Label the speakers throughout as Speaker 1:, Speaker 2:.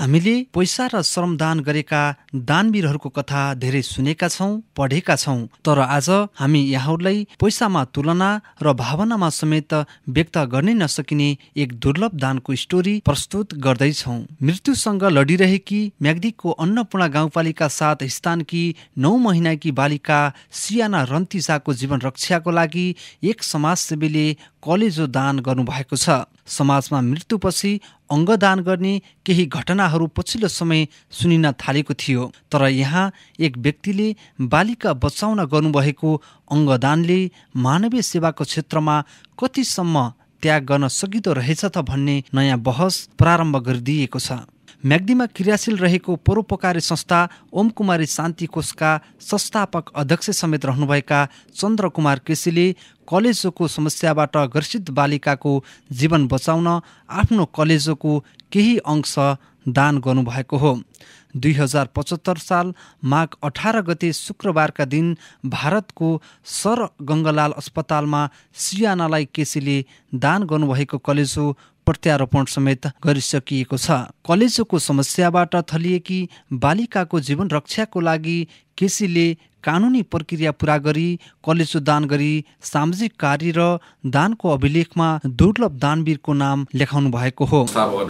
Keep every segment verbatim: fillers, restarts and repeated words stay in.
Speaker 1: हामीले पैसा र श्रमदान गरेका दानवीरहरूको कथा धेरै सुनेका छौं, पढेका छौं, तर आज हामी यहाँहरूलाई पैसामा तुलना र भावनामा समेत व्यक्त गर्नै नसकिने एक दुर्लभ दानको स्टोरी प्रस्तुत गर्दैछौं। मृत्युसँग लडिरहेकी म्याग्दीको अन्नपूर्ण गाउँपालिका सात स्थानकी नौ महिनाकी बालिका सियाना रन्तिजाको जीवन रक्षाको लागि एक समाजसेवीले कलेजो दान गर्नुभएको छ। समाजमा मृत्युपछि अङ्गदान गर्ने केही घटनाहरू पछिल्लो समय सुनिन थालेको थियो, तर यहाँ एक व्यक्तिले बालिका बचाउन गर्नुभएको अङ्गदानले मानवीय सेवाको क्षेत्रमा कतिसम्म त्याग गर्न सकिँदो रहेछ त भन्ने नयाँ बहस प्रारम्भ गरिदिएको छ। म्याग्दीमा क्रियाशील रहेको परोपकारी संस्था ओम कुमारी शान्ति कोषका संस्थापक अध्यक्ष समेत रहनुभएका चन्द्र कुमार केसीले कलेजोको समस्याबाट ग्रसित बालिकाको जीवन बचाउन आफ्नो कलेजोको केही अंश दान गर्नुभएको हो। दुई हजार पचहत्तर साल माघ अठार गते शुक्रबारका दिन भारतको सर गङ्गालाल अस्पतालमा सियानालाई केसीले दान गर्नुभएको कलेजो प्रत्यारोपण समेत गरिसकिएको छ। कलेजोको समस्याबाट थलिएकी बालिकाको जीवन रक्षाको लागि केसीले कानुनी प्रक्रिया पूरा गरी कलेजो दान गरी सामाजिक कार्य र दानको अभिलेखमा दुर्लभ दानवीरको नाम लेखाउनु भएको हो।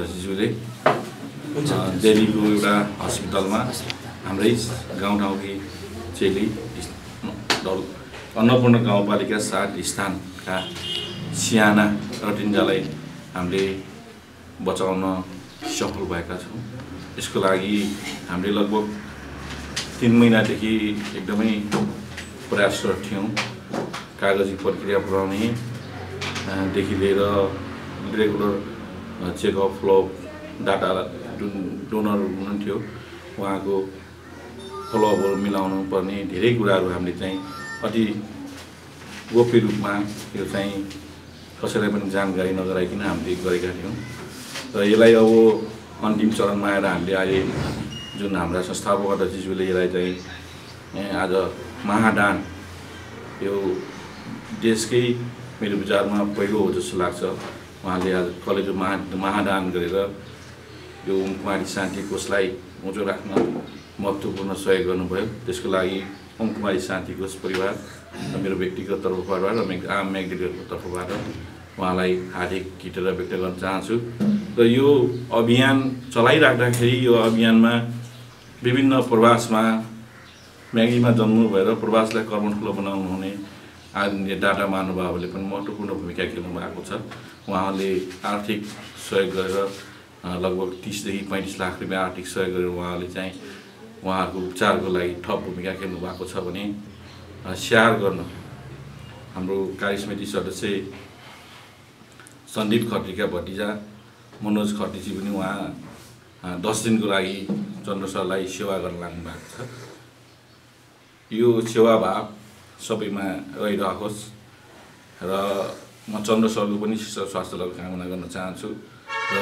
Speaker 2: दिल्लीको एउटा हस्पिटलमा हाम्रै गाउँठाउँकी चेली अन्नपूर्ण गाउँपालिका सात स्थानका सियाना रन्तिजालाई हामीले बचाउन सफल भएका छौँ। यसको लागि हामीले लगभग तीन महिनादेखि एकदमै प्रयासरत थियौँ। कागजी प्रक्रिया पुर्याउनेदेखि लिएर रेगुलर चेकअप फ्लोअप डाटा जुन डोनर हुनुहुन्थ्यो उहाँको फलोअपहरू मिलाउनु पर्ने धेरै कुराहरू हामीले चाहिँ अति गोप्य रूपमा यो चाहिँ कसैलाई पनि जानकारी नगराइकन हामीले गरेका थियौँ र यसलाई अब अन्तिम चरणमा आएर हामीले अहिले जुन हाम्रा संस्थापक अध्यक्षज्यूले यसलाई चाहिँ आज महादान यो देशकै मेरो विचारमा पहिलो हो जस्तो लाग्छ। उहाँले आज कलेजो महा महादान गरेर यो ओम कुमारी शान्ति कोषलाई उँचो राख्न महत्त्वपूर्ण सहयोग गर्नुभयो। त्यसको लागि ओम कुमारी शान्ति कोष परिवार र मेरो व्यक्तिगत तर्फबाट र आम म्याग्दीहरूको तर्फबाट उहाँलाई हार्दिक कृतज्ञता व्यक्त गर्न चाहन्छु। र यो अभियान चलाइराख्दाखेरि यो अभियानमा विभिन्न प्रवासमा म्याग्दीमा जन्म भएर प्रवासलाई कर्मठुलो बनाउनु हुने आदरणीय डाटा महानुभावहरूले पनि महत्त्वपूर्ण भूमिका खेल्नु भएको छ। उहाँले आर्थिक सहयोग गरेर लगभग तीसदेखि पैँतिस लाख रुपियाँ आर्थिक सहयोग गरेर उहाँले चाहिँ उहाँहरूको उपचारको लागि थप भूमिका खेल्नु भएको छ भने स्याहार गर्न हाम्रो कार्यसमिति सदस्य सन्दीप खत्रीका भतिजा मनोज खत्रीजी पनि उहाँ दस दिनको लागि चन्द्र सरलाई सेवा गर्न लाग्नु भएको छ। यो सेवाभाव सबैमा रहिरहोस् र म चन्द्र सरको पनि स्वास्थ्यलाई कामना गर्न चाहन्छु र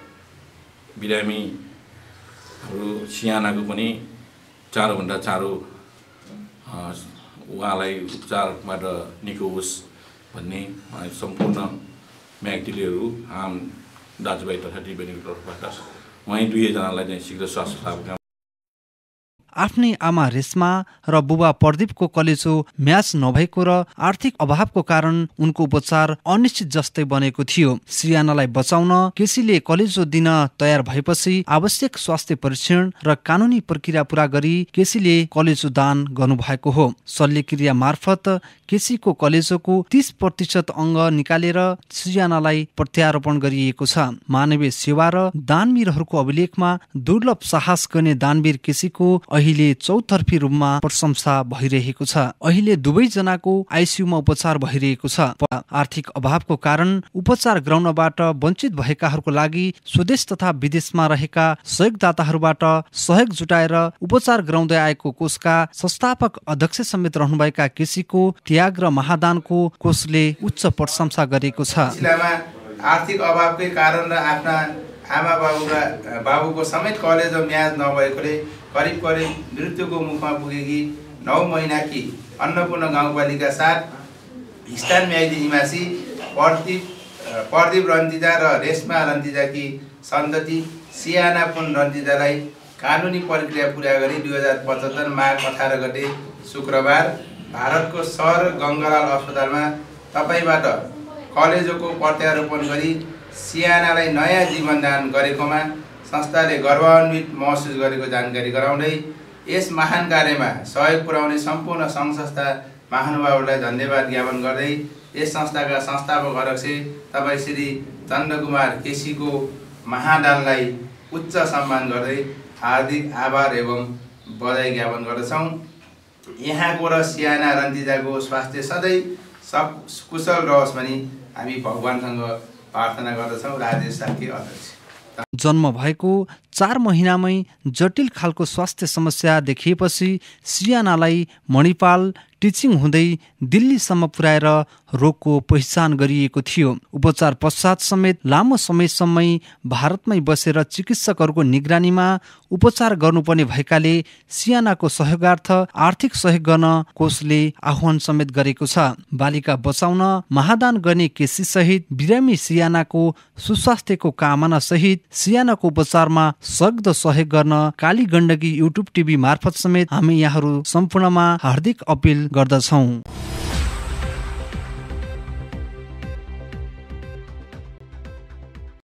Speaker 2: बिरामीहरू सियानाको पनि चाँडोभन्दा चाँडो उहाँलाई उपचारबाट निको होस् भन्ने सम्पूर्ण म्याग्दीलेहरू आम दाजुभाइ तथा दिदीबहिनीको तर्फबाट उहाँ दुईजनालाई चाहिँ शीघ्र स्वास्थ्य लाभ।
Speaker 1: आफ्नै आमा रेशमा र बुबा प्रदीपको कलेजो म्याच नभएको र आर्थिक अभावको कारण उनको उपचार अनिश्चित जस्तै बनेको थियो। सियानालाई बचाउन केसीले कलेजो दिन तयार भएपछि आवश्यक स्वास्थ्य परीक्षण र कानुनी प्रक्रिया पूरा गरी केसीले कलेजो दान गर्नुभएको हो। शल्यक्रिया मार्फत केसीको कलेजोको तीस प्रतिशत अङ्ग निकालेर सियानालाई प्रत्यारोपण गरिएको छ। मानवीय सेवा र दानवीरहरूको अभिलेखमा दुर्लभ साहस गर्ने दानवीर केसीको अहिले चौतर्फी रूपमा प्रशंसा भइरहेको छ। अहिले दुवैजनाको आइसियुमा उपचार भइरहेको छ। आर्थिक अभावको कारण उपचार गराउनबाट वञ्चित भएकाहरूको लागि स्वदेश तथा विदेशमा रहेका सहयोगदाताहरूबाट सहयोग जुटाएर उपचार गराउँदै आएको कोषका संस्थापक अध्यक्ष समेत रहनुभएका केसीको त्याग र महादानको कोषले उच्च प्रशंसा गरेको छ।
Speaker 3: आर्थिक अभावकै कारण र आफ्ना आमा बाबुका बाबुको समेत कलेजो म्याच नभएकोले करिब करिब मृत्युको मुखमा पुगेकी नौ महिनाकी अन्नपूर्ण गाउँपालिका सात स्थान म्याग्दी निवासी प्रदीप प्रदीप रन्तिजा र रेशमा रन्तिजाकी सन्तति सियाना पुन रन्जितालाई कानुनी प्रक्रिया पुरा गरी दुई हजार पचहत्तर माघ अठार गते शुक्रबार भारतको सहर गङ्गालाल अस्पतालमा तपाईँबाट कलेजोको प्रत्यारोपण गरी सियानालाई नयाँ जीवनदान गरेकोमा संस्थाले गर्वान्वित महसुस गरेको जानकारी गराउँदै यस महान कार्यमा सहयोग पुर्याउने सम्पूर्ण सङ्घ संस्था महानुभावहरूलाई धन्यवाद ज्ञापन गर्दै यस संस्थाका संस्थापक अध्यक्ष तपाईँ श्री चन्द्रकुमार केसीको महादानलाई उच्च सम्मान गर्दै हार्दिक आभार एवं बधाई ज्ञापन गर्दछौँ। यहाँको र सियाना रन्जिताको स्वास्थ्य सधैँ सब कुशल रहोस् भनी हामी भगवानसँग प्रार्थना गर्दछौँ। राजेश सार्की अध्यक्ष।
Speaker 1: जन्म भएको चार महिनामै जटिल खालको स्वास्थ्य समस्या देखिएपछि सियानालाई मणिपाल टिचिङ हुँदै दिल्लीसम्म पुर्याएर रोगको पहिचान गरिएको थियो। उपचार पश्चात समेत लामो समयसम्मै भारतमै बसेर चिकित्सकहरूको निगरानीमा उपचार गर्नुपर्ने भएकाले सियानाको सहयोगार्थ आर्थिक सहयोग गर्न कोषले आह्वान समेत गरेको छ। बालिका बचाउन महादान गर्ने केसी सहित बिरामी सियानाको सुस्वास्थ्यको कामना सहित सियानाको उपचारमा सक्दो सहयोग गर्न काली गण्डकी युट्युब टिभी मार्फत समेत हामी यहाँहरू सम्पूर्णमा हार्दिक अपिल गर्दछौँ।